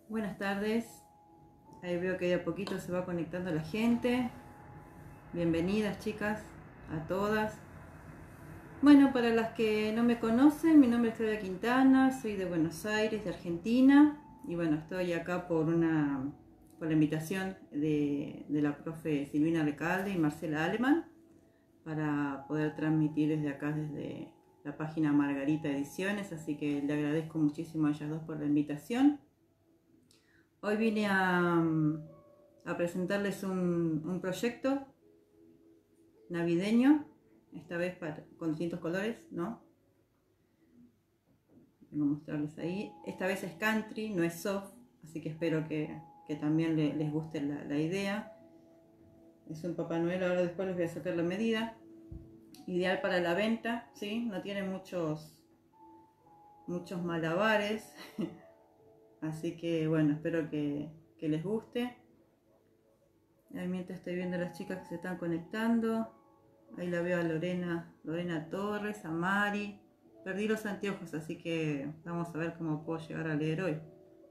Buenas tardes, ahí veo que de a poquito se va conectando la gente. Bienvenidas chicas, a todas. Bueno, para las que no me conocen, mi nombre es Claudia Quintana, soy de Buenos Aires, de Argentina. Y bueno, estoy acá por la invitación de la profe Silvina Recalde y Marcela Aleman, para poder transmitir desde acá, desde la página Margarita Ediciones. Así que le agradezco muchísimo a ellas dos por la invitación. Hoy vine a presentarles un proyecto navideño, esta vez con distintos colores, ¿no? Vengo a mostrarles ahí. Esta vez es country, no es soft, así que espero que también les guste la idea. Es un Papá Noel, ahora después les voy a sacar la medida. Ideal para la venta, ¿sí? No tiene muchos malabares, así que bueno, espero que les guste. Ahí mientras estoy viendo a las chicas que se están conectando. Ahí la veo a Lorena Torres, a Mari. Perdí los anteojos, así que vamos a ver cómo puedo llegar a leer hoy.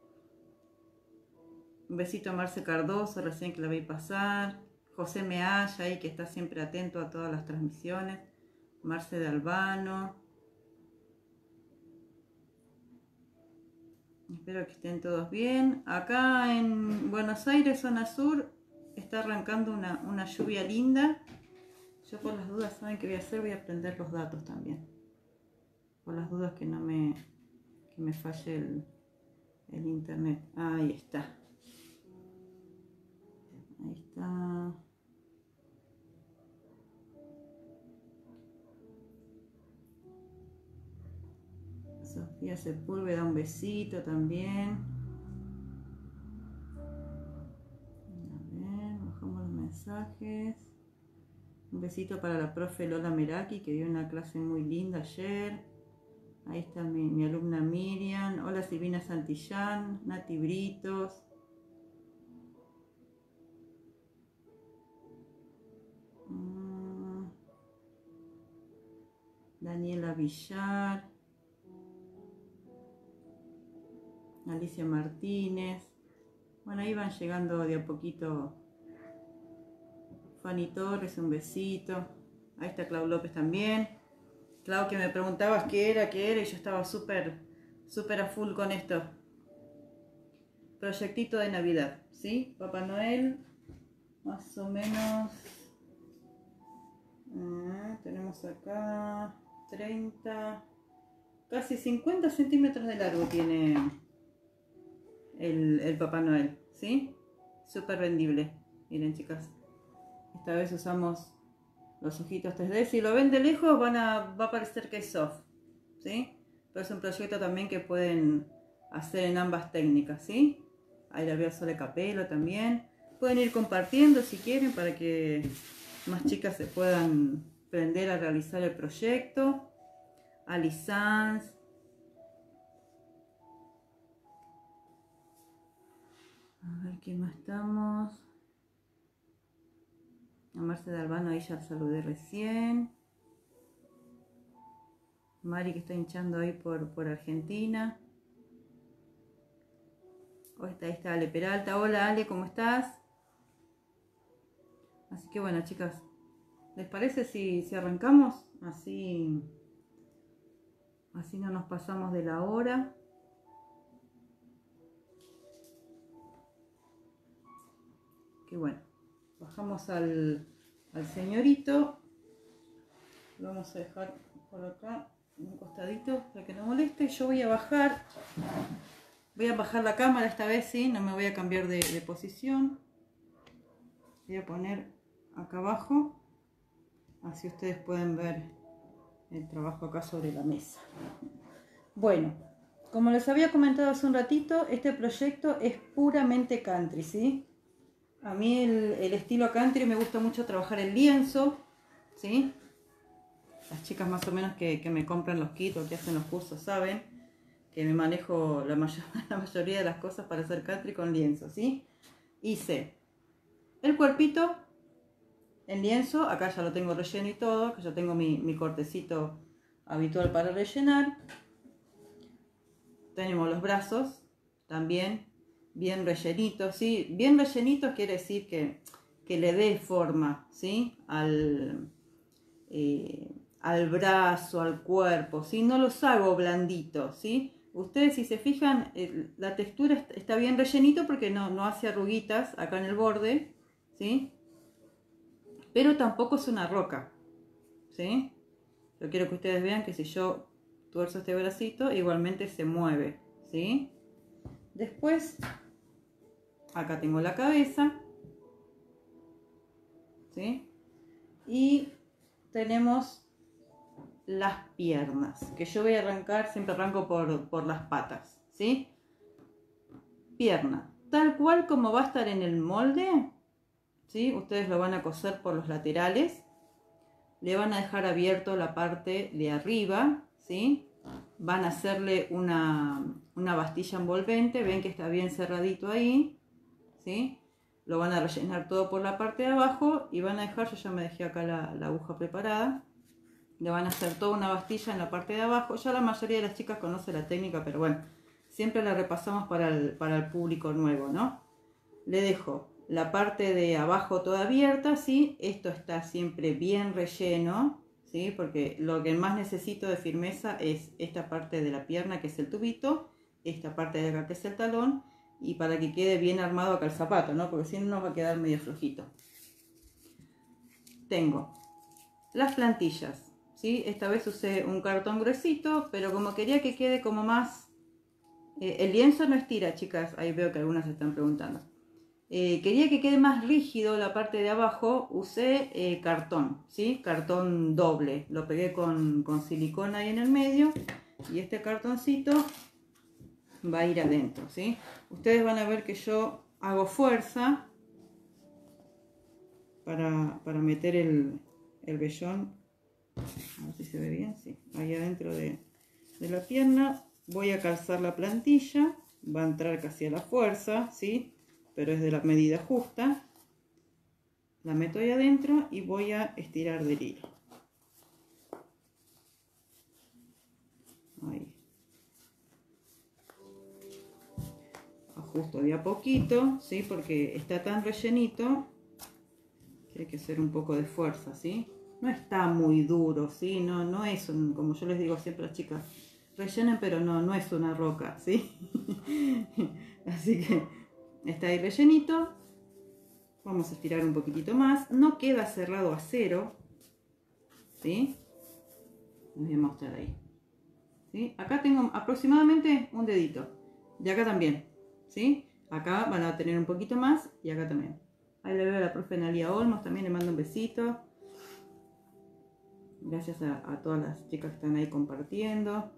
Un besito a Marce Cardoso, recién que la vi pasar. José Mealla, ahí que está siempre atento a todas las transmisiones. Marce de Albano. Espero que estén todos bien. Acá en Buenos Aires, zona sur, está arrancando una lluvia linda. Yo por las dudas, ¿saben qué voy a hacer? Voy a prender los datos también. Por las dudas que no me falle el internet. Ahí está. Ahí está. Sofía Sepúlveda, un besito también. A ver, bajamos los mensajes. Un besito para la profe Lola Meraki, que dio una clase muy linda ayer. Ahí está mi alumna Miriam. Hola Silvina Santillán, Nati Britos. Daniela Villar. Alicia Martínez. Bueno, ahí van llegando de a poquito. Fanny Torres, un besito. Ahí está Clau López también. Clau, que me preguntabas qué era, y yo estaba súper a full con esto. Proyectito de Navidad, ¿sí? Papá Noel, más o menos. Tenemos acá 30, casi 50 centímetros de largo tiene el Papá Noel, ¿sí? Súper rendible. Miren chicas, esta vez usamos los ojitos 3D. Si lo ven de lejos va a parecer que es soft, ¿sí? Pero es un proyecto también que pueden hacer en ambas técnicas, ¿sí? Ahí la veo a Sole Capelo también. Pueden ir compartiendo si quieren para que más chicas se puedan aprender a realizar el proyecto. Ali Sanz. A ver quién más estamos. A Marce de Albano, ahí ya la saludé recién. Mari, que está hinchando ahí por Argentina. Ahí está Ale Peralta. Hola Ale, ¿cómo estás? Así que bueno chicas, ¿les parece si arrancamos? Así no nos pasamos de la hora. Que bueno, bajamos al señorito. Lo vamos a dejar por acá, un costadito, para que no moleste. Yo voy a bajar la cámara esta vez, ¿sí? No me voy a cambiar de posición. Voy a poner acá abajo, así ustedes pueden ver el trabajo acá sobre la mesa. Bueno, como les había comentado hace un ratito, este proyecto es puramente country, ¿sí? A mí el estilo country me gusta mucho trabajar el lienzo, ¿sí? Las chicas más o menos que me compran los kits o que hacen los cursos saben que me manejo la mayoría de las cosas para hacer country con lienzo, ¿sí? Hice el cuerpito en lienzo, acá ya lo tengo relleno y todo, que yo tengo mi cortecito habitual para rellenar. Tenemos los brazos también bien rellenito, ¿sí? Bien rellenito quiere decir que le dé forma, ¿sí? Al brazo, al cuerpo, ¿sí? No los hago blanditos, ¿sí? Ustedes si se fijan, la textura está bien rellenito porque no hace arruguitas acá en el borde, ¿sí? Pero tampoco es una roca, ¿sí? Yo quiero que ustedes vean que si yo tuerzo este bracito, igualmente se mueve, ¿sí? Después, acá tengo la cabeza, ¿sí? Y tenemos las piernas, que yo voy a arrancar, siempre arranco por las patas, ¿sí? Pierna, tal cual como va a estar en el molde, ¿sí? Ustedes lo van a coser por los laterales, le van a dejar abierto la parte de arriba, ¿sí? Van a hacerle una bastilla envolvente, ven que está bien cerradito ahí, ¿sí? Lo van a rellenar todo por la parte de abajo y van a dejar, yo ya me dejé acá la aguja preparada, le van a hacer toda una bastilla en la parte de abajo. Ya la mayoría de las chicas conoce la técnica, pero bueno, siempre la repasamos para el público nuevo, ¿no? Le dejo la parte de abajo toda abierta, ¿sí? Esto está siempre bien relleno, ¿sí? Porque lo que más necesito de firmeza es esta parte de la pierna, que es el tubito, esta parte de acá, que es el talón, y para que quede bien armado acá el zapato, ¿no? Porque si no nos va a quedar medio flojito. Tengo las plantillas, ¿sí? Esta vez usé un cartón gruesito, pero como quería que quede como más... el lienzo no estira, chicas, ahí veo que algunas se están preguntando. Quería que quede más rígido la parte de abajo, usé cartón, ¿sí? Cartón doble, lo pegué con silicona ahí en el medio y este cartoncito va a ir adentro, ¿sí? Ustedes van a ver que yo hago fuerza para meter el vellón, a ver si se ve bien, sí, ahí adentro de la pierna. Voy a calzar la plantilla, va a entrar casi a la fuerza, ¿sí? Pero es de la medida justa. La meto ahí adentro y voy a estirar del hilo. Ahí. Ajusto de a poquito, ¿sí? Porque está tan rellenito que hay que hacer un poco de fuerza, ¿sí? No está muy duro, ¿sí? No es un, como yo les digo siempre a las chicas, rellenen, pero no es una roca, ¿sí? Así que está ahí rellenito. Vamos a estirar un poquitito más. No queda cerrado a cero, ¿sí? Les voy a mostrar ahí, ¿sí? Acá tengo aproximadamente un dedito. Y acá también, ¿sí? Acá van a tener un poquito más y acá también. Ahí le veo a la profe Analia Olmos, también le mando un besito. Gracias a todas las chicas que están ahí compartiendo.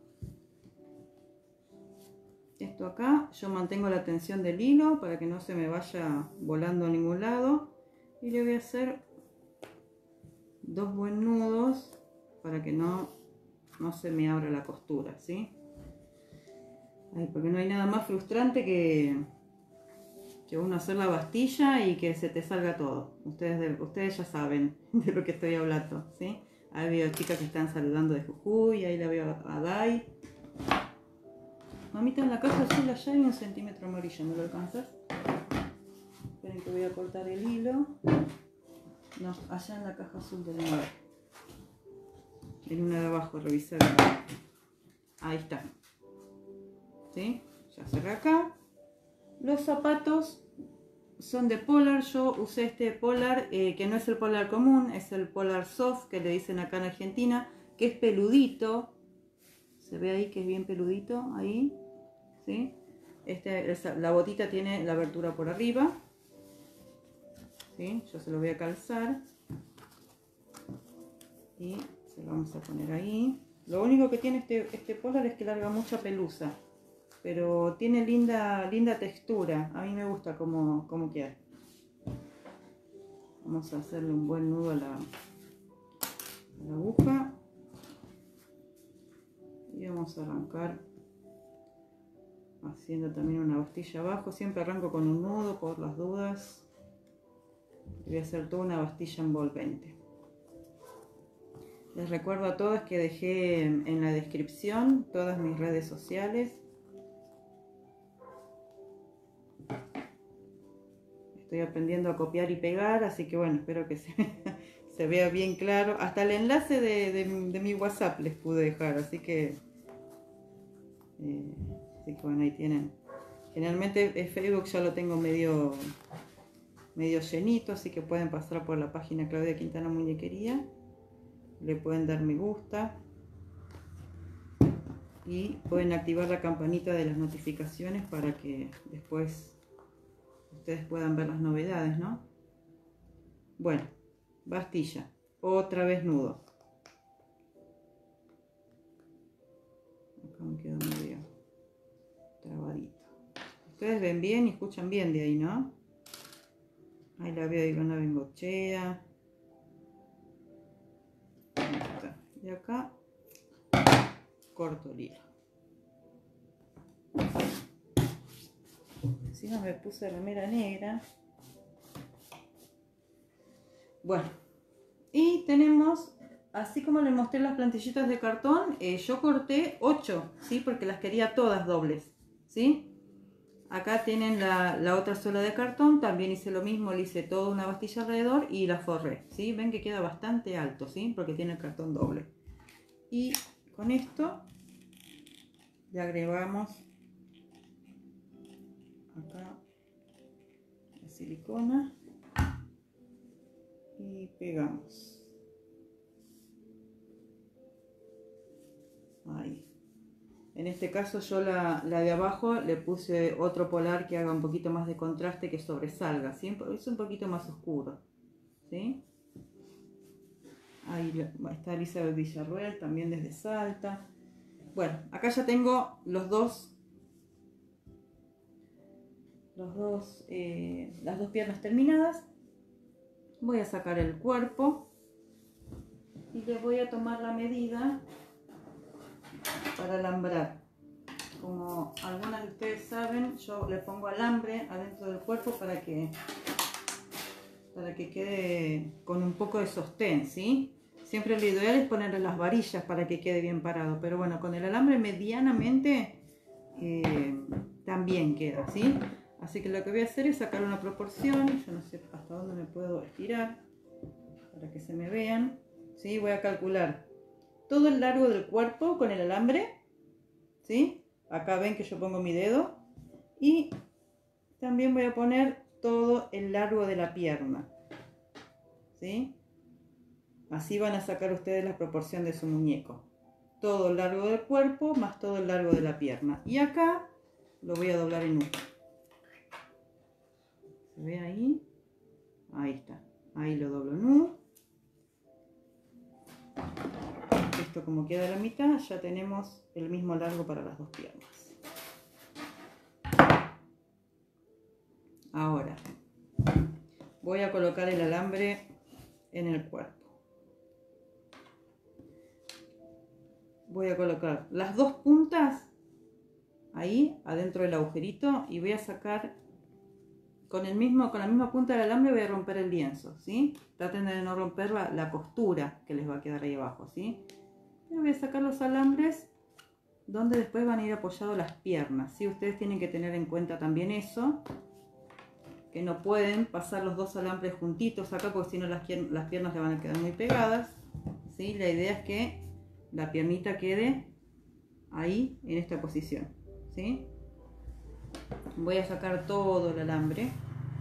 Esto acá, yo mantengo la tensión del hilo para que no se me vaya volando a ningún lado. Y le voy a hacer dos buen nudos para que no se me abra la costura, ¿sí? Ay, porque no hay nada más frustrante que uno hacer la bastilla y que se te salga todo. Ustedes ya saben de lo que estoy hablando, ¿sí? Ahí veo chicas que están saludando de Jujuy, ahí la veo a Dai. Mamita, en la caja azul allá hay 1 centímetro amarillo, ¿no lo alcanzas? Esperen que voy a cortar el hilo. No, allá en la caja azul de nuevo. En una de abajo, revisar. Ahí está. ¿Sí? Ya cerré acá. Los zapatos son de Polar. Yo usé este Polar, que no es el Polar común, es el Polar Soft, que le dicen acá en Argentina, que es peludito. Se ve ahí que es bien peludito, ahí, ¿sí? La botita tiene la abertura por arriba, ¿sí? Yo se lo voy a calzar y se lo vamos a poner ahí. Lo único que tiene este Polar es que larga mucha pelusa, pero tiene linda textura. A mí me gusta cómo queda. Vamos a hacerle un buen nudo a la aguja y vamos a arrancar haciendo también una bastilla abajo. Siempre arranco con un nudo por las dudas. Voy a hacer toda una bastilla envolvente. Les recuerdo a todas que dejé en la descripción todas mis redes sociales. Estoy aprendiendo a copiar y pegar, así que bueno, espero que se vea bien claro. Hasta el enlace de mi WhatsApp les pude dejar, así que bueno, ahí tienen. Generalmente Facebook ya lo tengo medio llenito, así que pueden pasar por la página Claudia Quintana Muñequería, le pueden dar me gusta y pueden activar la campanita de las notificaciones para que después ustedes puedan ver las novedades, ¿no? Bueno, bastilla, otra vez nudo. Acá me quedó medio trabadito. Ustedes ven bien y escuchan bien de ahí, ¿no? Ahí la veo ahí con la bengochea. Ahí está. Y acá corto el hilo. Encima me puse remera negra. Bueno, y tenemos, así como les mostré las plantillitas de cartón, yo corté 8, ¿sí? Porque las quería todas dobles, ¿sí? Acá tienen la otra suela de cartón, también hice lo mismo, le hice toda una bastilla alrededor y la forré, ¿sí? Ven que queda bastante alto, ¿sí? Porque tiene el cartón doble. Y con esto le agregamos acá la silicona y pegamos. Ahí. En este caso yo la de abajo le puse otro polar que haga un poquito más de contraste, que sobresalga, ¿sí? Es un poquito más oscuro, ¿sí? Ahí está Elizabeth Villarruel, también desde Salta. Bueno, acá ya tengo las dos piernas terminadas. Voy a sacar el cuerpo y le voy a tomar la medida para alambrar. Como algunas de ustedes saben, yo le pongo alambre adentro del cuerpo para que quede con un poco de sostén, ¿sí? Siempre lo ideal es ponerle las varillas para que quede bien parado, pero bueno, con el alambre medianamente también queda, ¿sí? Así que lo que voy a hacer es sacar una proporción, yo no sé hasta dónde me puedo estirar para que se me vean, ¿sí? Voy a calcular todo el largo del cuerpo con el alambre, ¿sí? Acá ven que yo pongo mi dedo y también voy a poner todo el largo de la pierna, ¿sí? Así van a sacar ustedes la proporción de su muñeco. Todo el largo del cuerpo más todo el largo de la pierna. Y acá lo voy a doblar en U. ¿Se ve ahí? Ahí está. Ahí lo doblo en U. Esto como queda a la mitad, ya tenemos el mismo largo para las dos piernas. Ahora voy a colocar el alambre en el cuerpo. Voy a colocar las dos puntas ahí adentro del agujerito y voy a sacar con la misma punta del alambre. Voy a romper el lienzo, ¿sí? Traten de no romper la costura que les va a quedar ahí abajo, ¿sí? Y voy a sacar los alambres donde después van a ir apoyados las piernas, ¿sí? Ustedes tienen que tener en cuenta también eso, que no pueden pasar los dos alambres juntitos acá porque si no las piernas le van a quedar muy pegadas, ¿sí? La idea es que la piernita quede ahí en esta posición, ¿sí? Voy a sacar todo el alambre,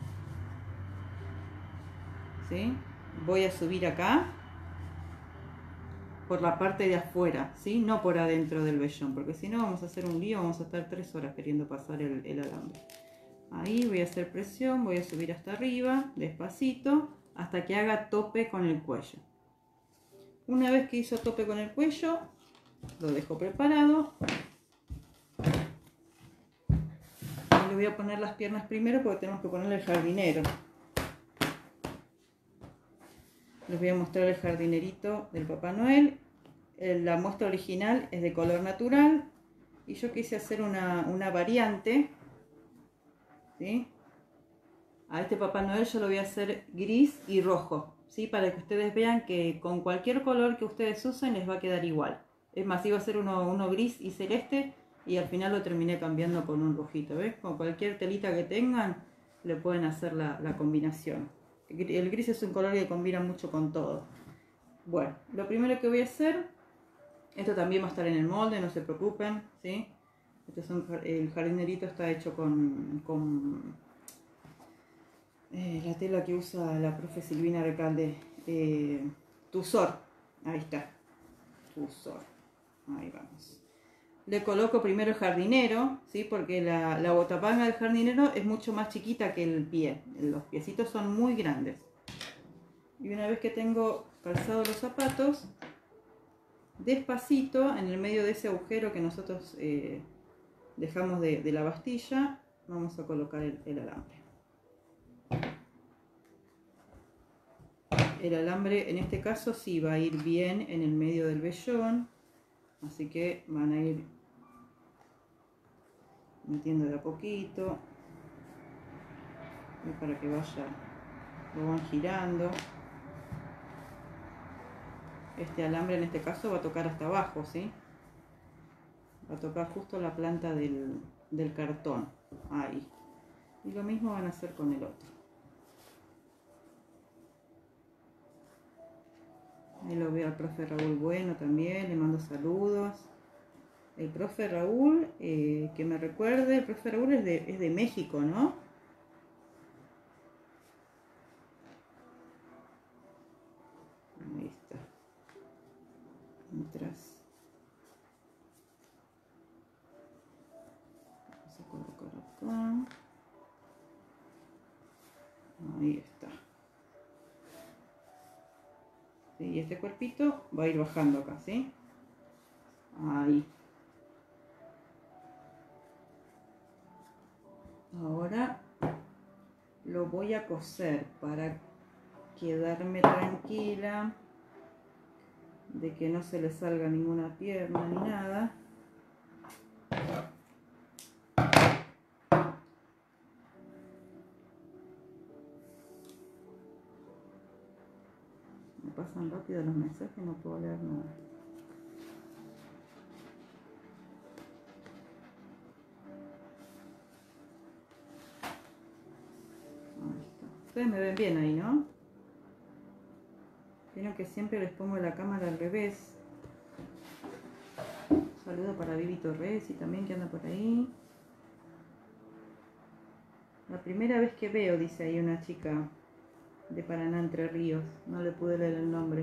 ¿sí? Voy a subir acá por la parte de afuera, ¿sí? No por adentro del vellón, porque si no vamos a hacer un lío, vamos a estar 3 horas queriendo pasar el alambre. Ahí voy a hacer presión, voy a subir hasta arriba, despacito, hasta que haga tope con el cuello. Una vez que hizo tope con el cuello, lo dejo preparado. Le voy a poner las piernas primero porque tenemos que ponerle el jardinero. Les voy a mostrar el jardinerito del Papá Noel. La muestra original es de color natural y yo quise hacer una variante, ¿sí? A este Papá Noel yo lo voy a hacer gris y rojo, ¿sí? Para que ustedes vean que con cualquier color que ustedes usen les va a quedar igual. Es más, iba a ser uno gris y celeste y al final lo terminé cambiando con un rojito, ¿ves? Con cualquier telita que tengan le pueden hacer la combinación. El gris es un color que combina mucho con todo. Bueno, lo primero que voy a hacer, esto también va a estar en el molde, no se preocupen, ¿sí? El jardinerito está hecho con la tela que usa la profe Silvina Recalde, Tussor, ahí está, Tussor, ahí vamos. Le coloco primero el jardinero, ¿sí? Porque la botapanga del jardinero es mucho más chiquita que el pie, los piecitos son muy grandes. Y una vez que tengo calzados los zapatos, despacito, en el medio de ese agujero que nosotros dejamos de la bastilla, vamos a colocar el alambre. El alambre en este caso sí va a ir bien en el medio del vellón, así que van a ir metiendo de a poquito para que vaya, lo van girando. Este alambre en este caso va a tocar hasta abajo, ¿sí? Va a tocar justo la planta del cartón, ahí. Y lo mismo van a hacer con el otro. Ahí lo veo al profe Raúl Bueno también, le mando saludos. El profe Raúl, que me recuerde, el profe Raúl es de México, ¿no? Ahí está. Mientras vamos a colocar acá. Ahí está. ¿Sí? Y este cuerpito va a ir bajando acá, ¿sí? Ahí. Ahora lo voy a coser para quedarme tranquila de que no se le salga ninguna pierna ni nada. Me pasan rápido los mensajes, no puedo leer nada. Ahí está. Ustedes me ven bien ahí, ¿no? Vieron que siempre les pongo la cámara al revés. Un saludo para Vivi Torres y también que anda por ahí. La primera vez que veo, dice ahí una chica de Paraná, Entre Ríos. No le pude leer el nombre.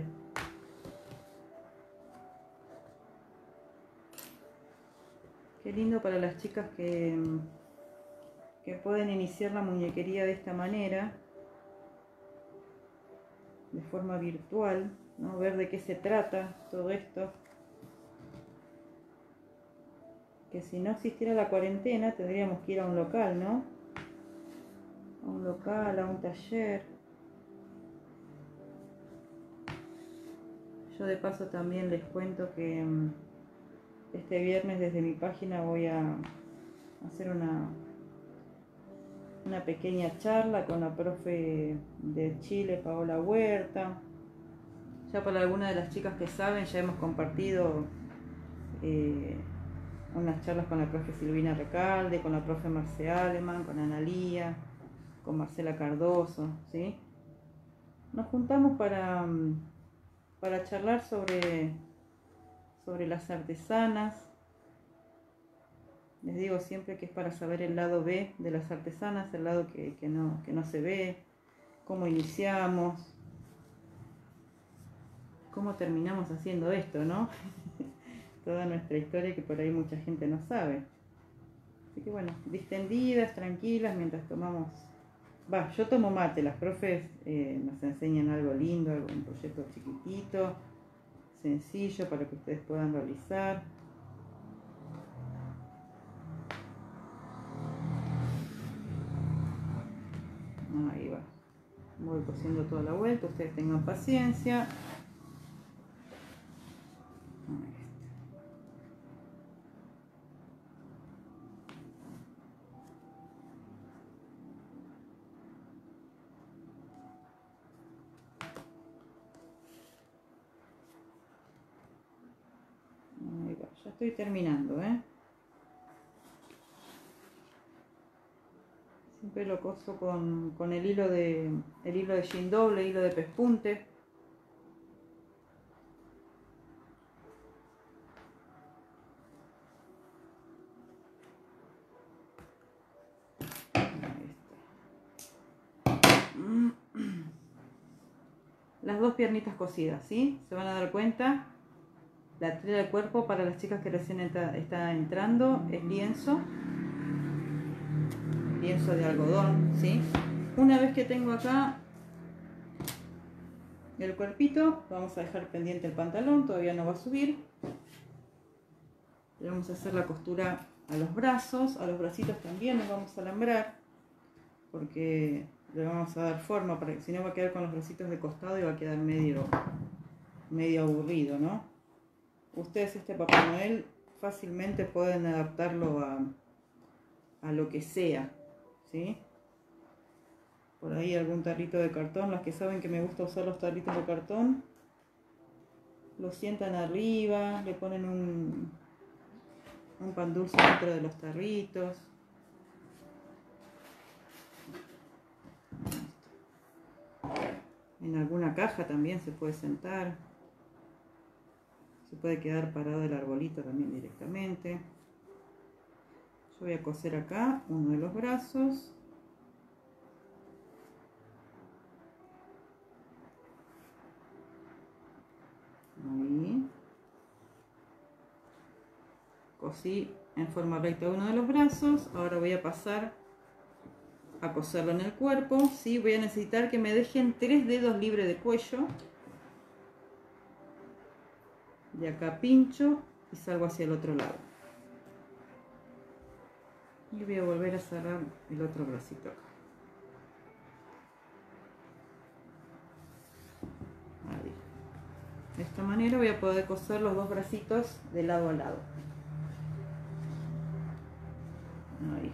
Qué lindo para las chicas que pueden iniciar la muñequería de esta manera, de forma virtual, ¿no? Ver de qué se trata todo esto. Que si no existiera la cuarentena tendríamos que ir a un local, ¿no? A un local, a un taller. Yo de paso también les cuento que este viernes desde mi página voy a hacer una pequeña charla con la profe de Chile, Paola Huerta. Ya para algunas de las chicas que saben, ya hemos compartido unas charlas con la profe Silvina Recalde, con la profe Marce Aleman, con Analía, con Marcela Cardoso, ¿sí? Nos juntamos para charlar sobre las artesanas. Les digo siempre que es para saber el lado B de las artesanas, el lado que no se ve, cómo iniciamos, cómo terminamos haciendo esto, ¿no? Toda nuestra historia que por ahí mucha gente no sabe. Así que bueno, distendidas, tranquilas, mientras tomamos... yo tomo mate, las profes nos enseñan algo lindo, un proyecto chiquitito, sencillo para que ustedes puedan realizar. Ahí va. Voy cosiendo toda la vuelta, ustedes tengan paciencia. Ahí está. Ahí va. Ya estoy terminando, ¿eh? Siempre lo coso con el hilo de jean doble, hilo de pespunte. Las dos piernitas cosidas, ¿sí? Se van a dar cuenta. La tela del cuerpo para las chicas que recién está entrando es lienzo de algodón, ¿sí? Una vez que tengo acá el cuerpito, vamos a dejar pendiente el pantalón, todavía no va a subir. Le vamos a hacer la costura a los brazos, a los bracitos también los vamos a alambrar, porque le vamos a dar forma, para que si no va a quedar con los bracitos de costado y va a quedar medio aburrido, ¿no? Ustedes Papá Noel fácilmente pueden adaptarlo a lo que sea, ¿sí? Por ahí algún tarrito de cartón, las que saben que me gusta usar los tarritos de cartón, lo sientan arriba, le ponen un pan dulce dentro de los tarritos. En alguna caja también se puede sentar. Se puede quedar parado el arbolito también directamente. Yo voy a coser acá uno de los brazos. Ahí. Cosí en forma recta uno de los brazos. Ahora voy a pasar a coserlo en el cuerpo. ¿Sí? Voy a necesitar que me dejen 3 dedos libres de cuello. De acá pincho y salgo hacia el otro lado. Y voy a volver a cerrar el otro bracito acá. Ahí. De esta manera voy a poder coser los dos bracitos de lado a lado. Ahí.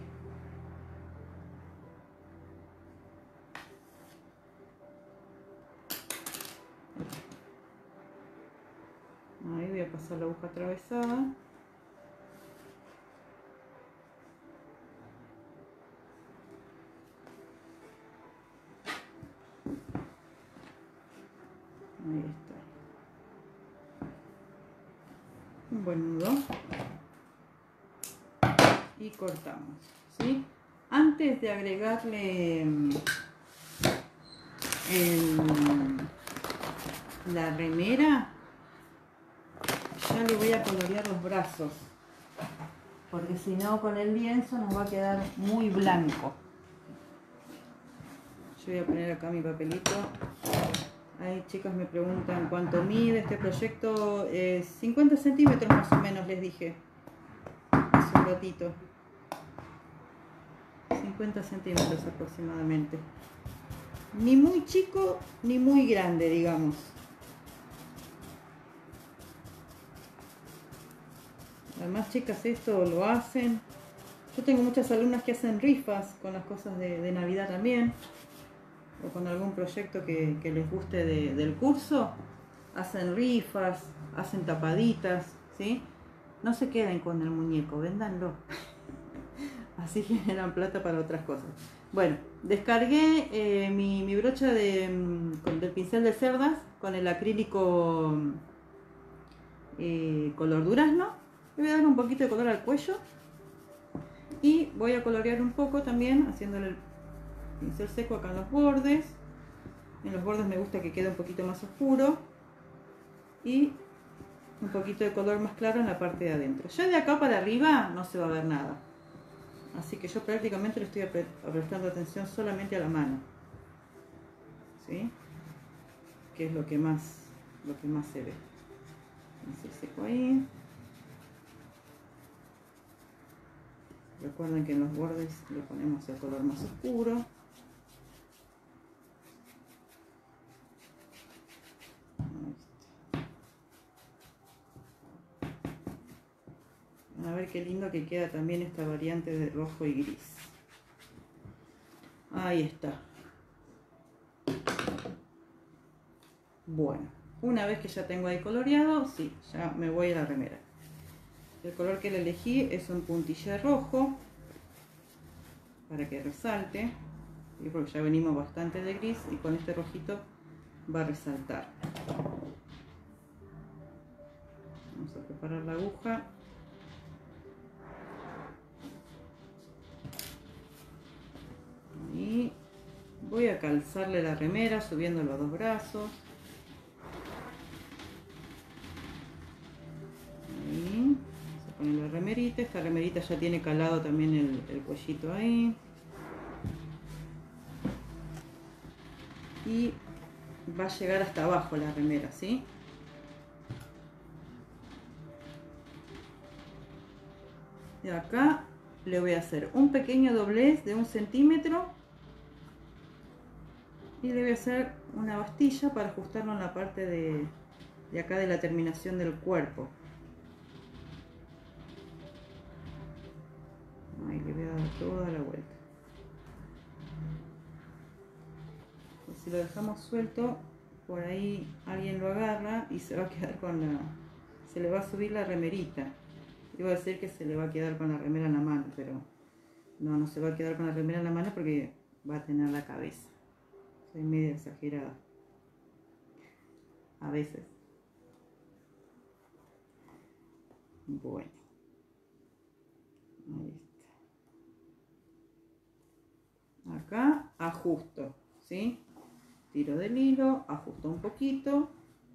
Ahí voy a pasar la aguja atravesada. Ahí está. Un buen nudo. Y cortamos, ¿sí? Antes de agregarle la remera, ya le voy a colorear los brazos, porque si no con el lienzo nos va a quedar muy blanco. Yo voy a poner acá mi papelito. Ahí chicas me preguntan cuánto mide este proyecto. 50 centímetros más o menos les dije hace un ratito. 50 centímetros aproximadamente. Ni muy chico ni muy grande, digamos. Además, chicas, esto lo hacen. Yo tengo muchas alumnas que hacen rifas con las cosas de Navidad también. O con algún proyecto que les guste del curso. Hacen rifas, hacen tapaditas, ¿sí? No se queden con el muñeco, véndanlo. Así generan plata para otras cosas. Bueno, descargué mi brocha del pincel de cerdas con el acrílico color durazno. Le voy a dar un poquito de color al cuello y voy a colorear un poco también haciéndole el pincel seco acá en los bordes. En los bordes me gusta que quede un poquito más oscuro y un poquito de color más claro en la parte de adentro. Ya de acá para arriba no se va a ver nada, así que yo prácticamente le estoy prestando atención solamente a la mano, ¿sí? Que es lo que más se ve. Pincel seco ahí. Recuerden que en los bordes le ponemos el color más oscuro. A ver qué lindo que queda también esta variante de rojo y gris. Ahí está. Bueno, una vez que ya tengo ahí coloreado, sí, ya me voy a la remera. El color que le elegí es un puntillé rojo para que resalte, ¿sí? Porque ya venimos bastante de gris y con este rojito va a resaltar. Vamos a preparar la aguja. Y voy a calzarle la remera subiendo los dos brazos. Ahí. Vamos a poner la remerita. Esta remerita ya tiene calado también el cuellito ahí. Y va a llegar hasta abajo la remera, ¿sí? Y acá le voy a hacer un pequeño doblez de 1 centímetro y le voy a hacer una bastilla para ajustarlo en la parte de acá de la terminación del cuerpo. Ahí le voy a dar toda la vuelta. Y si lo dejamos suelto, por ahí alguien lo agarra y se va a quedar con la... se le va a subir la remerita. Iba a decir que se le va a quedar con la remera en la mano, pero no, no se va a quedar con la remera en la mano porque va a tener la cabeza. Soy medio exagerada. A veces. Bueno. Ahí está. Acá ajusto, ¿sí? Tiro del hilo, ajusto un poquito.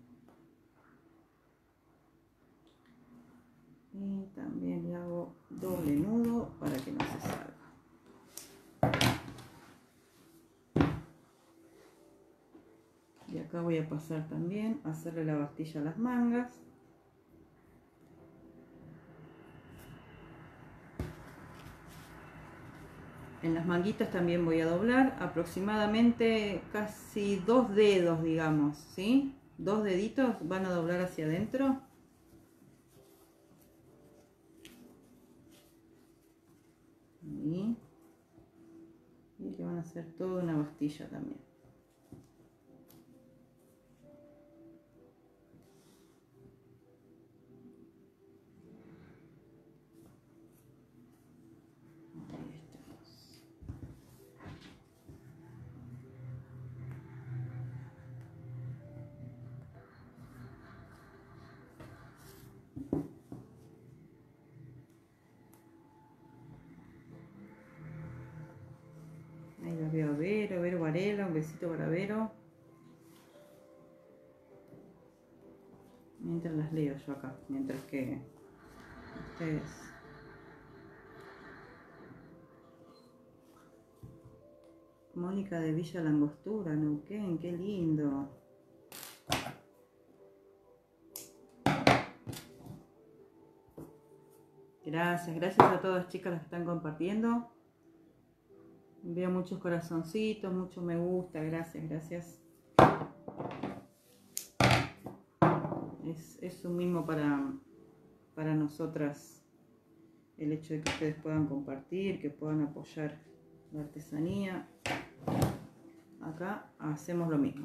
Y también le hago doble nudo para que no se salga. Y acá voy a pasar también a hacerle la bastilla a las mangas. En las manguitas también voy a doblar aproximadamente casi 2 dedos, digamos, ¿sí? 2 deditos van a doblar hacia adentro. Y le van a hacer toda una bastilla también. Ahí estamos. Ahí la veo a Vero Varela, un besito para Vero. Mientras las leo yo acá, mientras que ustedes... Mónica de Villa Langostura, Neuquén, qué lindo. Gracias, gracias a todas las chicas las que están compartiendo. Veo muchos corazoncitos, mucho me gusta, gracias, gracias. Es un mimo para nosotras el hecho de que ustedes puedan compartir, que puedan apoyar la artesanía. Acá hacemos lo mismo.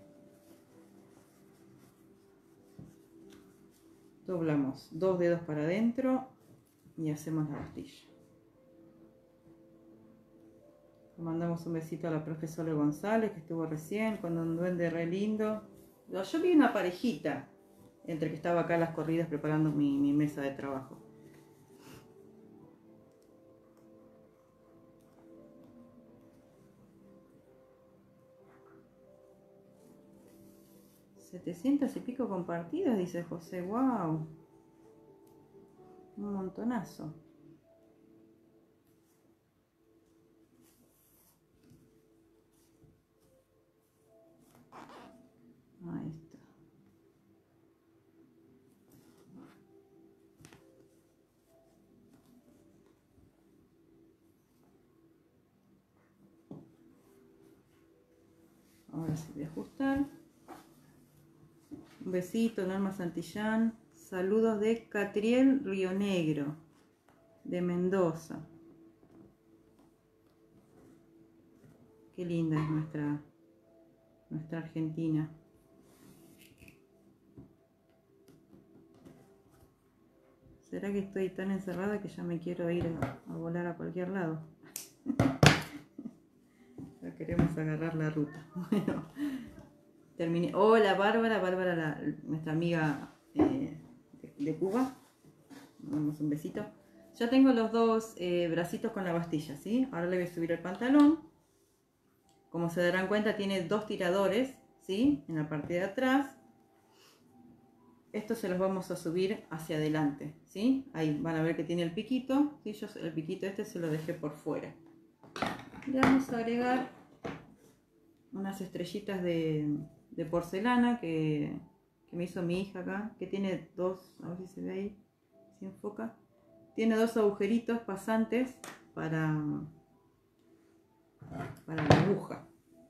Doblamos 2 dedos para adentro y hacemos la bastilla. Le mandamos un besito a la profesora González que estuvo recién con un duende re lindo. Yo vi una parejita entre que estaba acá a las corridas preparando mi mesa de trabajo. $700 y pico compartidas, dice José. Wow, un montonazo. Ahí está. Ahora sí voy a ajustar. Un besito, Norma Santillán. Saludos de Catriel Río Negro, de Mendoza. Qué linda es nuestra Argentina. ¿Será que estoy tan encerrada que ya me quiero ir a volar a cualquier lado? vamos a agarrar la ruta. Bueno, terminé. Hola Bárbara, nuestra amiga de Cuba. Damos un besito. Ya tengo los dos bracitos con la bastilla, ¿sí? Ahora le voy a subir el pantalón. Como se darán cuenta, tiene dos tiradores, ¿sí? En la parte de atrás. Estos se los vamos a subir hacia adelante, ¿sí? Ahí van a ver que tiene el piquito, ¿sí? Yo el piquito este se lo dejé por fuera. Le vamos a agregar unas estrellitas de porcelana que me hizo mi hija acá, que tiene dos, a ver si se ve ahí, si enfoca. Tiene dos agujeritos pasantes para la aguja.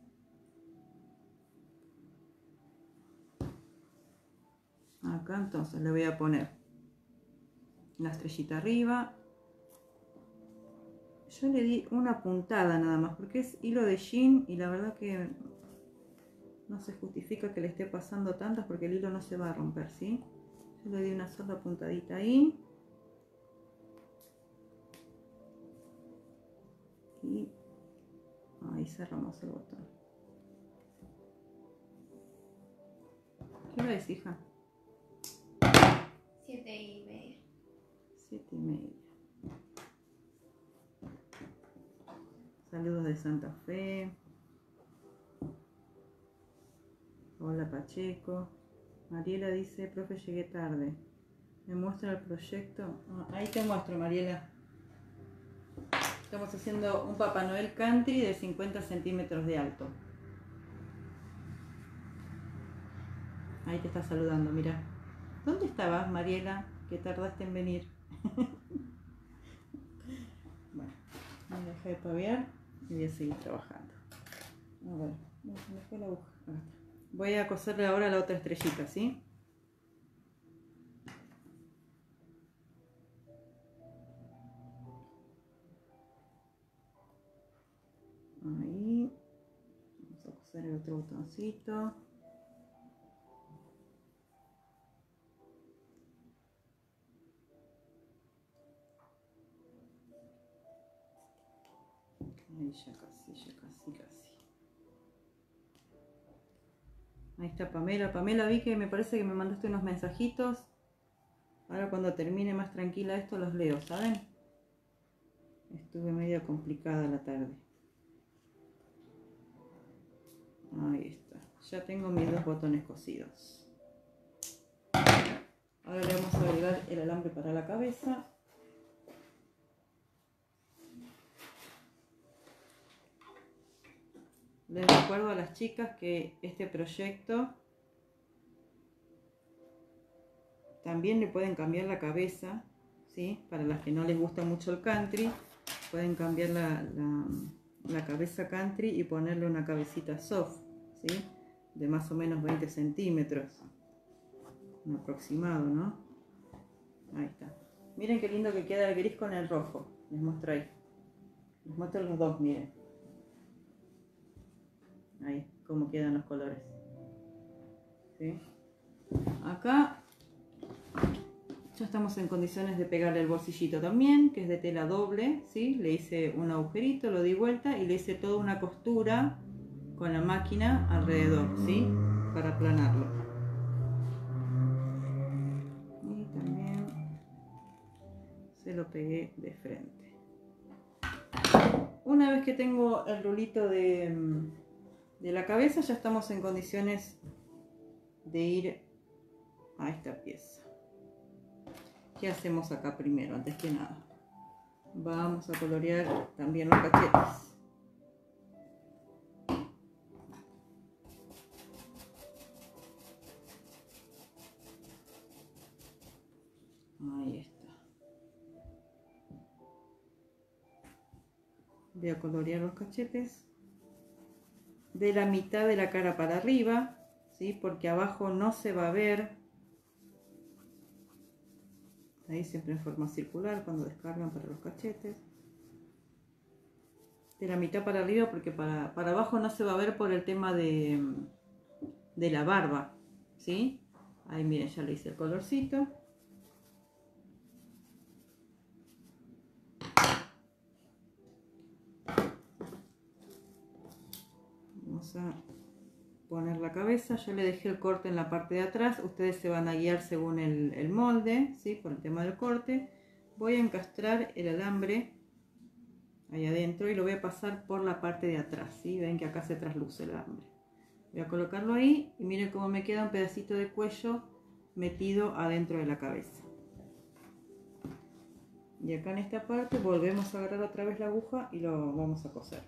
Acá entonces le voy a poner la estrellita arriba. Yo le di una puntada nada más porque es hilo de jean y la verdad que no se justifica que le esté pasando tantas porque el hilo no se va a romper, ¿sí? Yo le di una sola puntadita ahí. Y ahí cerramos el botón. ¿Qué hora es, hija? 7:30. 7:30. Saludos de Santa Fe. Hola Pacheco. Mariela dice, profe, llegué tarde. ¿Me muestra el proyecto? Ahí te muestro, Mariela. Estamos haciendo un Papá Noel Country de 50 centímetros de alto. Ahí te está saludando, mira. ¿Dónde estabas, Mariela? Que tardaste en venir. Bueno, voy a dejar de pavear y voy a seguir trabajando. A ver, se me fue la aguja. Acá está. Voy a coserle ahora la otra estrellita, ¿sí? Ahí. Vamos a coser el otro botoncito. Ahí ya casi. Ahí está Pamela. Pamela, vi que me parece que me mandaste unos mensajitos. Ahora cuando termine más tranquila esto los leo, ¿saben? Estuve medio complicada la tarde. Ahí está. Ya tengo mis dos botones cosidos. Ahora le vamos a agregar el alambre para la cabeza. Les recuerdo a las chicas que este proyecto también le pueden cambiar la cabeza, ¿sí? Para las que no les gusta mucho el country, pueden cambiar la cabeza country y ponerle una cabecita soft, ¿sí? De más o menos 20 centímetros. Un aproximado, ¿no? Ahí está. Miren qué lindo que queda el gris con el rojo. Les muestro ahí. Les muestro los dos, miren. Ahí, cómo quedan los colores. ¿Sí? Acá ya estamos en condiciones de pegarle el bolsillito también, que es de tela doble, ¿sí? Le hice un agujerito, lo di vuelta y le hice toda una costura con la máquina alrededor, ¿sí? Para aplanarlo. Y también se lo pegué de frente. Una vez que tengo el rulito de la cabeza, ya estamos en condiciones de ir a esta pieza. ¿Qué hacemos acá primero? Antes que nada, vamos a colorear también los cachetes. Ahí está. Voy a colorear los cachetes de la mitad de la cara para arriba, ¿sí? Porque abajo no se va a ver. Ahí siempre en forma circular cuando descargan para los cachetes. De la mitad para arriba porque para abajo no se va a ver por el tema de la barba, ¿sí? Ahí miren, ya le hice el colorcito. vamos a poner la cabeza. Yo le dejé el corte en la parte de atrás, ustedes se van a guiar según el molde, ¿sí? Por el tema del corte. Voy a encastrar el alambre ahí adentro y lo voy a pasar por la parte de atrás, ¿sí? Ven que acá se trasluce el alambre. Voy a colocarlo ahí y miren cómo me queda un pedacito de cuello metido adentro de la cabeza. Y acá en esta parte volvemos a agarrar otra vez la aguja y lo vamos a coser.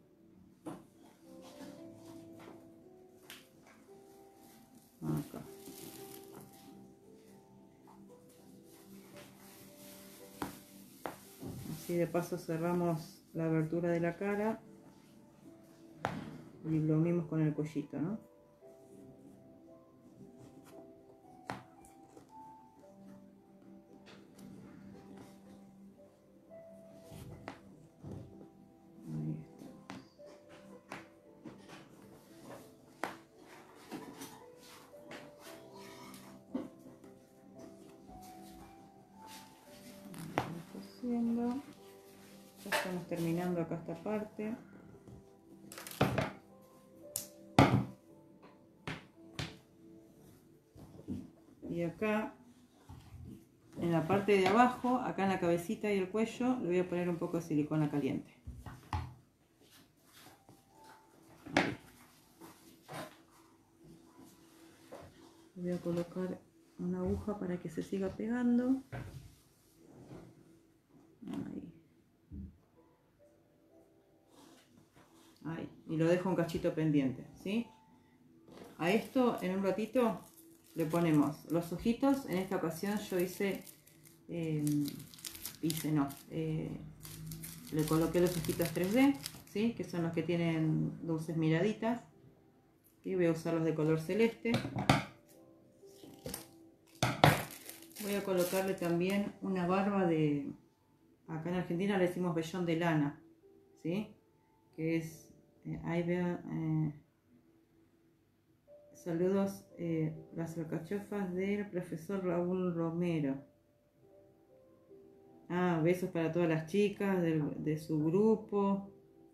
Acá. Así de paso cerramos la abertura de la cara y lo mismo con el cuellito, ¿no? Ya estamos terminando acá esta parte. Y acá en la parte de abajo, acá en la cabecita y el cuello, le voy a poner un poco de silicona caliente. Voy a colocar una aguja para que se siga pegando. Ahí. Y lo dejo un cachito pendiente, ¿sí? A esto en un ratito le ponemos los ojitos. En esta ocasión yo le coloqué los ojitos 3D, ¿sí? Que son los que tienen dulces miraditas. Y voy a usar los de color celeste. Voy a colocarle también una barba de... Acá en Argentina le decimos vellón de lana, ¿sí? Que es... ahí vean... saludos, las alcachofas del profesor Raúl Romero. Ah, besos para todas las chicas de su grupo.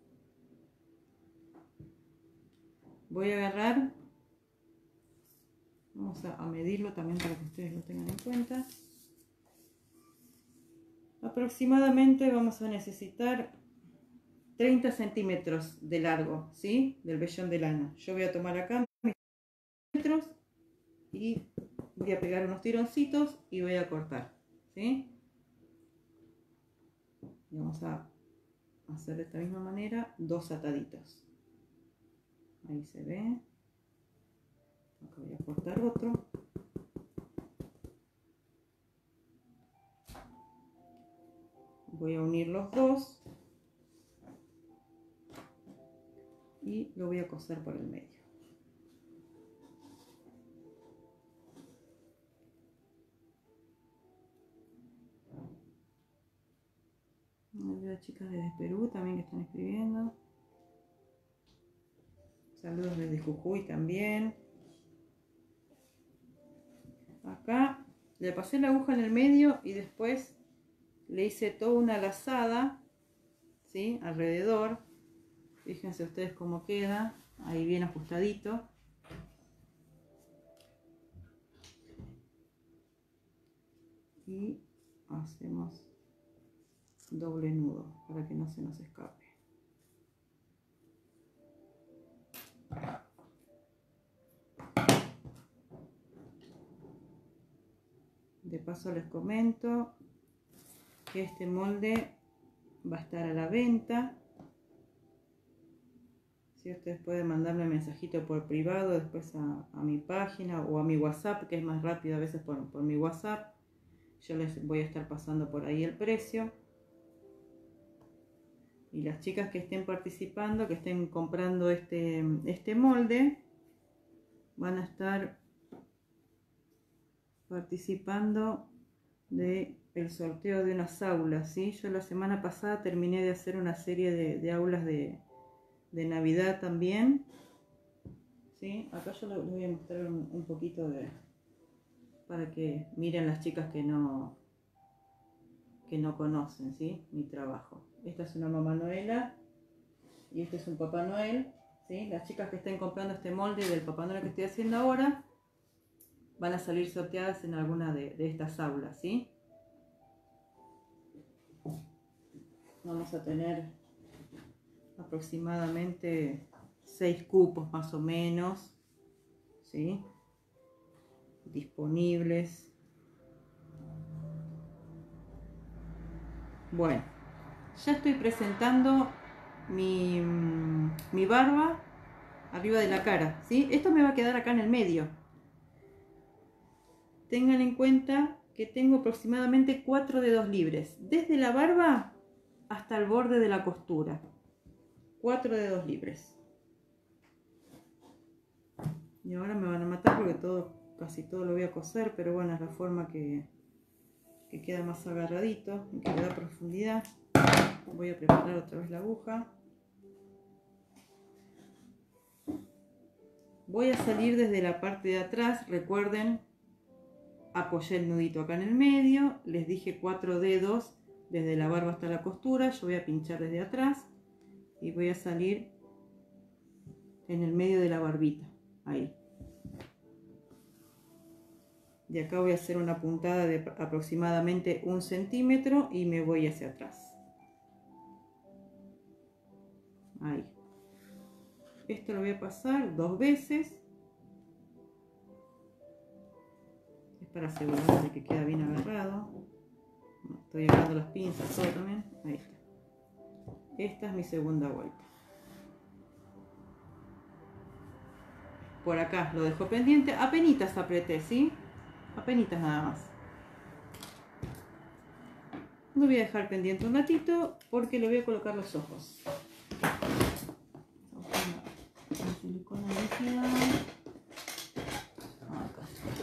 Voy a agarrar, vamos a medirlo también para que ustedes lo tengan en cuenta. Aproximadamente vamos a necesitar 30 centímetros de largo, ¿sí? Del vellón de lana. Yo voy a tomar acá mis metros y voy a pegar unos tironcitos y voy a cortar, ¿sí? Y vamos a hacer de esta misma manera 2 ataditos. Ahí se ve. Acá voy a cortar otro. Voy a unir los dos y lo voy a coser por el medio. Las chicas desde Perú también que están escribiendo. Saludos desde Jujuy también. Acá le pasé la aguja en el medio y después le hice toda una lazada, ¿sí? Alrededor. Fíjense ustedes cómo queda. Ahí bien ajustadito. Y hacemos doble nudo para que no se nos escape. De paso les comento que este molde va a estar a la venta. Si ustedes pueden mandarme un mensajito por privado después a mi página o a mi WhatsApp, que es más rápido a veces por mi WhatsApp. Yo les voy a estar pasando por ahí el precio. Y las chicas que estén participando, que estén comprando este molde, van a estar participando del sorteo de unas aulas, ¿sí? Yo la semana pasada terminé de hacer una serie de aulas de Navidad también, ¿sí? Acá yo les voy a mostrar un poquito para que miren las chicas que no conocen, ¿sí? Mi trabajo. Esta es una mamá Noela y este es un papá Noel, ¿sí? Las chicas que estén comprando este molde del Papá Noel que estoy haciendo ahora van a salir sorteadas en alguna de estas aulas, ¿sí? Vamos a tener aproximadamente 6 cupos más o menos, ¿sí? Disponibles. Bueno, ya estoy presentando mi barba arriba de la cara, ¿sí? Esto me va a quedar acá en el medio. Tengan en cuenta que tengo aproximadamente 4 dedos libres, desde la barba hasta el borde de la costura. 4 dedos libres. Y ahora me van a matar porque casi todo lo voy a coser, pero bueno, es la forma que queda más agarradito y que le da profundidad. Voy a preparar otra vez la aguja. Voy a salir desde la parte de atrás, recuerden, apoyé el nudito acá en el medio, les dije 4 dedos desde la barba hasta la costura, yo voy a pinchar desde atrás y voy a salir en el medio de la barbita, ahí. De acá voy a hacer una puntada de aproximadamente 1 centímetro y me voy hacia atrás. Ahí. Esto lo voy a pasar 2 veces. Es para asegurarme de que queda bien agarrado. Estoy agarrando las pinzas, todo también. Ahí está. Esta es mi segunda vuelta. Por acá lo dejo pendiente. Apenitas apreté, ¿sí? Apenitas nada más. Lo voy a dejar pendiente un ratito porque le voy a colocar los ojos. Silicona líquida. Acá.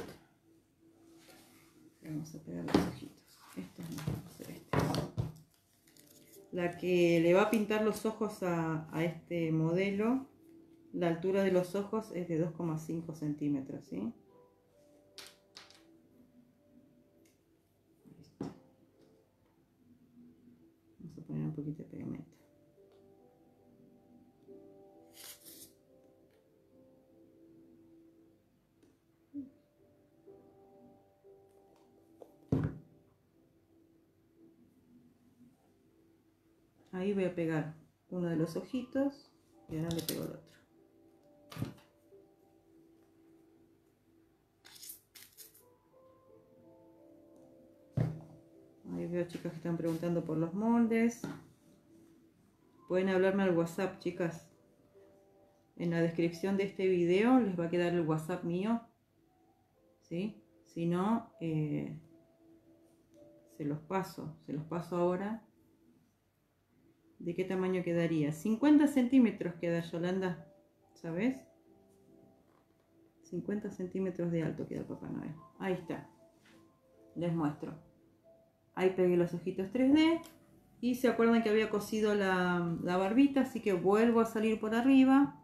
Vamos a pegar los ojitos. Vamos a hacer este. La que le va a pintar los ojos a este modelo, la altura de los ojos es de 2,5 centímetros, ¿sí? Vamos a poner un poquito de pegamento. Ahí voy a pegar uno de los ojitos y ahora le pego el otro. Ahí veo chicas que están preguntando por los moldes. Pueden hablarme al WhatsApp, chicas. En la descripción de este video les va a quedar el WhatsApp mío, ¿sí? Si no, se los paso ahora. ¿De qué tamaño quedaría? 50 centímetros queda, Yolanda, ¿sabes? 50 centímetros de alto queda el Papá Noel. Ahí está. Les muestro. Ahí pegué los ojitos 3D. Y se acuerdan que había cosido la barbita, así que vuelvo a salir por arriba.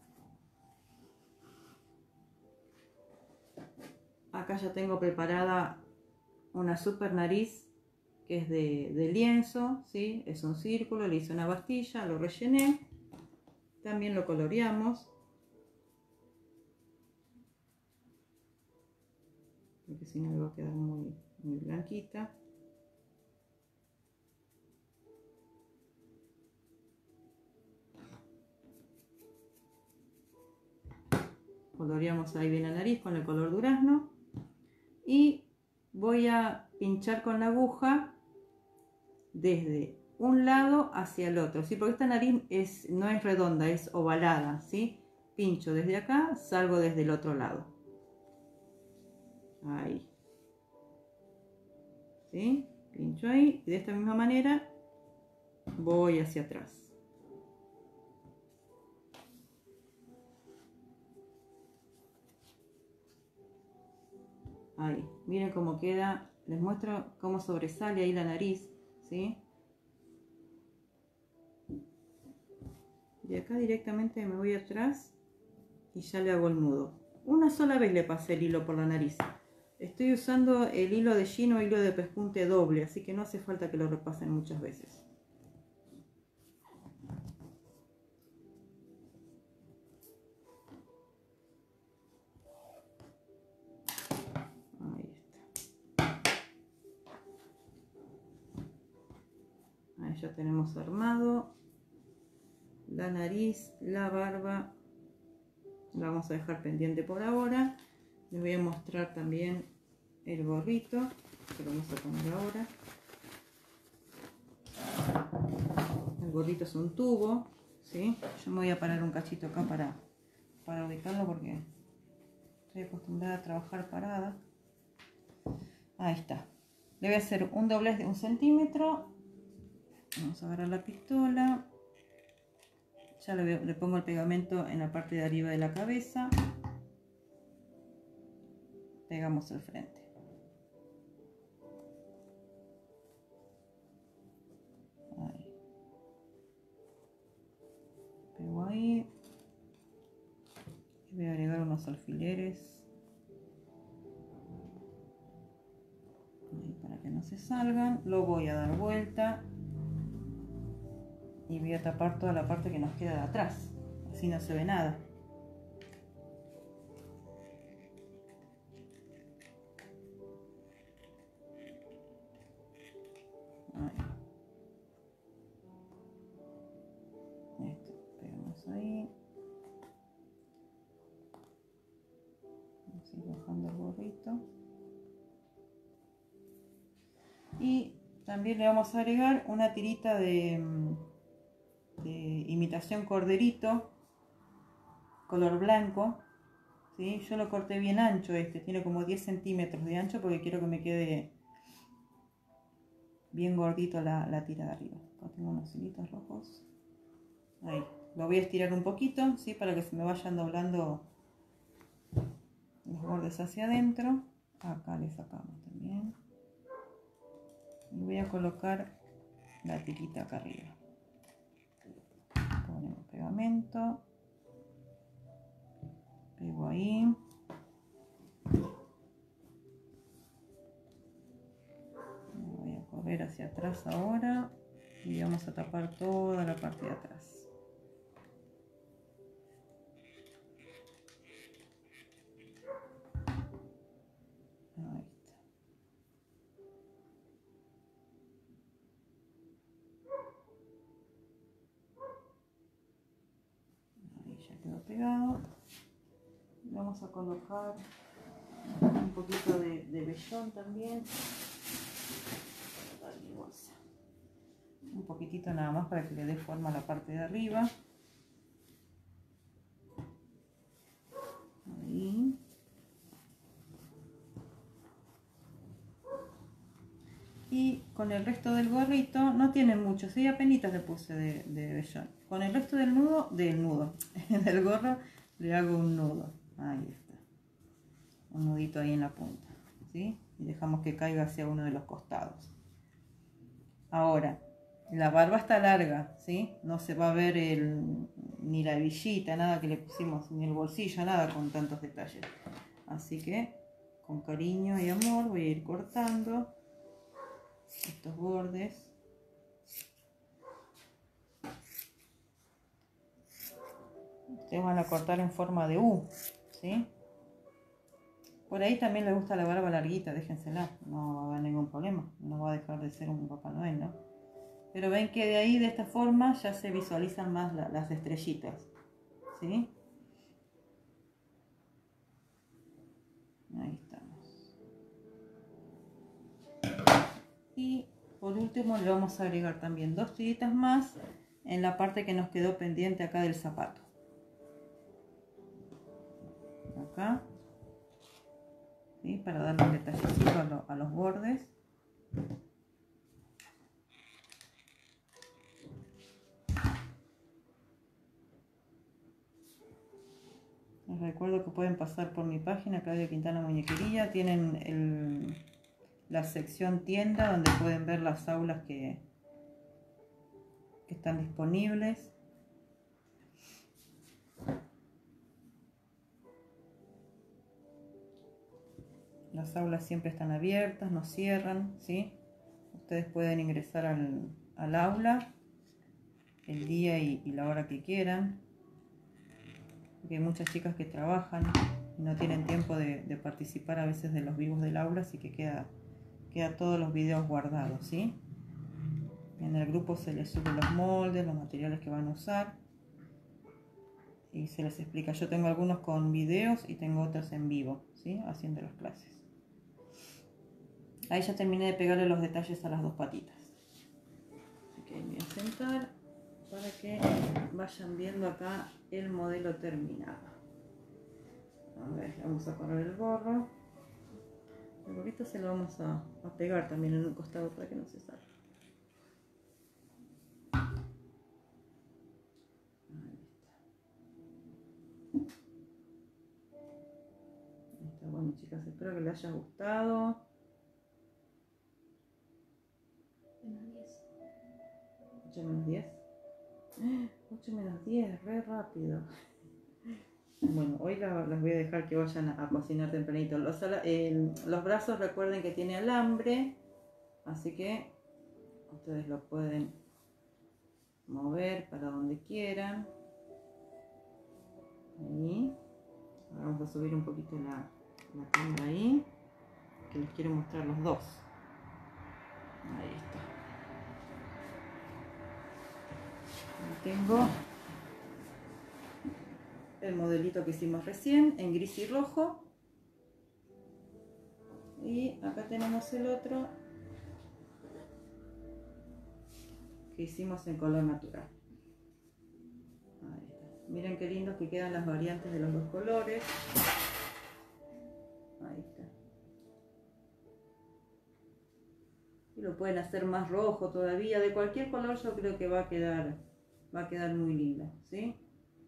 Acá ya tengo preparada una super nariz que es de lienzo, ¿sí? Es un círculo, le hice una pastilla, lo rellené. También lo coloreamos. Porque si no me va a quedar muy blanquita. Coloreamos ahí bien la nariz con el color durazno. Y voy a pinchar con la aguja desde un lado hacia el otro, ¿sí? Porque esta nariz no es redonda, es ovalada, ¿sí? Pincho desde acá, salgo desde el otro lado. Ahí. ¿Sí? Pincho ahí y de esta misma manera voy hacia atrás. Ahí, miren cómo queda. Les muestro cómo sobresale ahí la nariz, ¿sí? De acá directamente me voy atrás y ya le hago el nudo. Una sola vez le pasé el hilo por la nariz. Estoy usando el hilo de Gino, hilo de pespunte doble, así que no hace falta que lo repasen muchas veces. ya tenemos armado la nariz, la barba. La vamos a dejar pendiente por ahora. Les voy a mostrar también el gorrito, que lo vamos a poner ahora. El gorrito es un tubo, ¿sí? Yo me voy a parar un cachito acá para ubicarlo porque estoy acostumbrada a trabajar parada. Ahí está. Le voy a hacer un doblez de 1 centímetro. Vamos a agarrar la pistola. Ya le pongo el pegamento en la parte de arriba de la cabeza. Pegamos el frente. Ahí. Pego ahí. Voy a agregar unos alfileres. Ahí para que no se salgan. Lo voy a dar vuelta. Y voy a tapar toda la parte que nos queda de atrás. Así no se ve nada. Esto, pegamos ahí. Vamos a ir bajando el gorrito. Y también le vamos a agregar una tirita de imitación corderito, color blanco. ¿Sí? Yo lo corté bien ancho, tiene como 10 centímetros de ancho porque quiero que me quede bien gordito la tira de arriba. Acá tengo unos hilitos rojos. Ahí, lo voy a estirar un poquito, ¿sí? Para que se me vayan doblando los bordes hacia adentro. Acá le sacamos también. Y voy a colocar la tirita acá arriba. Ponemos pegamento. Pego ahí. Voy a correr hacia atrás ahora. Y vamos a tapar toda la parte de atrás. Quedó pegado. Vamos a colocar un poquito de vellón también. Un poquitito nada más para que le dé forma a la parte de arriba. Ahí. Y con el resto del gorrito, no tiene mucho, sí, apenitas le puse de vellón. Con el resto del del gorro le hago un nudo. Ahí está. Un nudito ahí en la punta, ¿sí? Y dejamos que caiga hacia uno de los costados. Ahora, la barba está larga, ¿sí? No se va a ver ni la hebillita, nada que le pusimos, ni el bolsillo, nada con tantos detalles. Así que, con cariño y amor, voy a ir cortando estos bordes. Ustedes van a cortar en forma de U, ¿sí? Por ahí también le gusta la barba larguita, déjensela, no va a haber ningún problema, no va a dejar de ser un Papá Noel, ¿no? Pero ven que de ahí, de esta forma, ya se visualizan más las estrellitas, ¿sí? Ahí estamos. Y por último le vamos a agregar también 2 tiritas más en la parte que nos quedó pendiente acá del zapato. Acá. ¿Sí? Para darle un detallecito a los bordes. Les recuerdo que pueden pasar por mi página, Claudia Quintana Muñequería. Tienen la sección tienda donde pueden ver las aulas que están disponibles. Las aulas siempre están abiertas, no cierran, ¿sí? Ustedes pueden ingresar al aula el día y la hora que quieran. Porque hay muchas chicas que trabajan y no tienen tiempo de participar a veces de los vivos del aula, así que queda todos los videos guardados, ¿sí? En el grupo se les suben los moldes, los materiales que van a usar y se les explica. Yo tengo algunos con videos y tengo otros en vivo, ¿sí? Haciendo las clases. Ahí ya terminé de pegarle los detalles a las dos patitas. Así que me voy a sentar para que vayan viendo acá el modelo terminado. A ver, vamos a correr el gorro. El gorrito se lo vamos a pegar también en un costado para que no se salga. Ahí está. Bueno, chicas, espero que les haya gustado. Menos 10. 8 menos 10. 8 menos 10, re rápido. Bueno, hoy las voy a dejar que vayan a cocinar tempranito. Los brazos recuerden que tiene alambre, así que ustedes lo pueden mover para donde quieran. Ahí. Ahora vamos a subir un poquito la cámara ahí, que les quiero mostrar los dos. Ahí está. Ahí tengo el modelito que hicimos recién en gris y rojo, y acá tenemos el otro que hicimos en color natural. Ahí está. Miren qué lindo que quedan las variantes de los dos colores. Ahí está. Y lo pueden hacer más rojo todavía, de cualquier color. Yo creo que va a quedar muy lindo, ¿sí?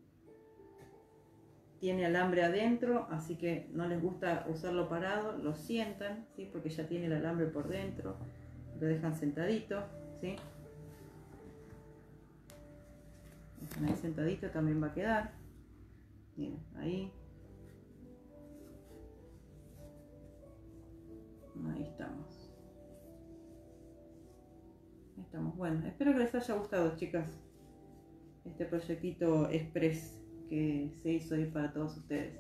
Tiene alambre adentro, así que no les gusta usarlo parado, lo sientan, ¿sí? Porque ya tiene el alambre por dentro, lo dejan sentadito, ¿sí? Lo dejan ahí sentadito, también va a quedar. Miren, ahí. Ahí estamos. Ahí estamos. Bueno, espero que les haya gustado, chicas, este proyectito express que se hizo hoy para todos ustedes.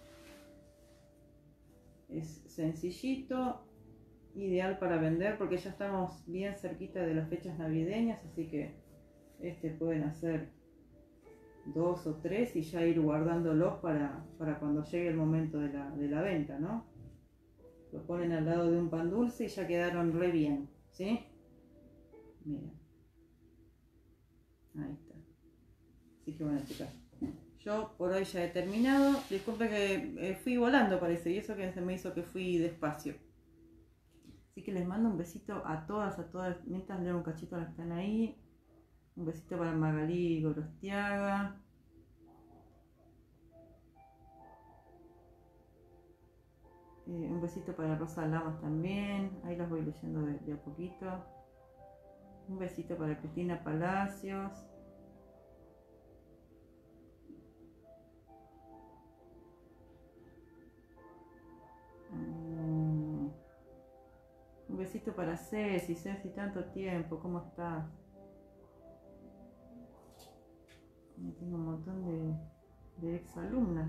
Es sencillito, ideal para vender porque ya estamos bien cerquita de las fechas navideñas, así que pueden hacer 2 o 3 y ya ir guardándolos para cuando llegue el momento de la venta, ¿no? Lo ponen al lado de un pan dulce y ya quedaron re bien, ¿sí? Miren. Ahí está. Así que bueno, chicas, yo por hoy ya he terminado. Disculpe que fui volando, parece, y eso que se me hizo que fui despacio. Así que les mando un besito a todas, mientras leo un cachito a las que están ahí. Un besito para Magalí Gorostiaga. Un besito para Rosa Lamas también. Ahí las voy leyendo de a poquito. Un besito para Cristina Palacios. Un besito para Ceci, tanto tiempo, ¿cómo estás? Tengo un montón de exalumnas.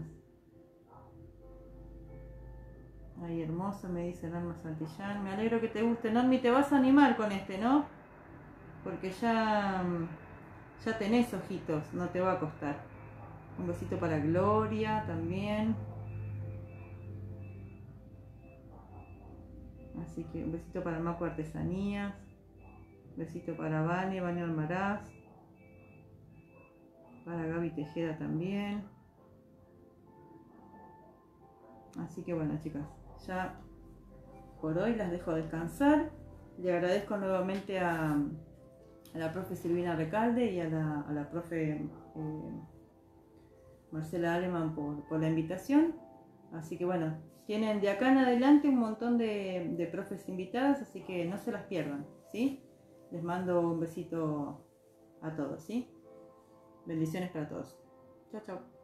Ay, hermoso, me dice Norma Santillán. Me alegro que te guste. Normi, te vas a animar con ¿no? Porque ya tenés ojitos, no te va a costar. Un besito para Gloria también. Así que un besito para Maco Artesanías. Un besito para Vania Almaraz. Para Gaby Tejeda también. Así que bueno, chicas, ya por hoy las dejo descansar. Le agradezco nuevamente a la profe Silvina Recalde y a la profe Marcela Aleman por la invitación. Así que bueno, tienen de acá en adelante un montón de profes invitadas, así que no se las pierdan, ¿sí? Les mando un besito a todos, ¿sí? Bendiciones para todos. Chao, chao.